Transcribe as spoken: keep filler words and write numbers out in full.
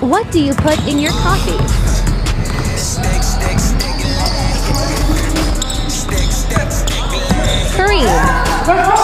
What do you put in your coffee? Cream.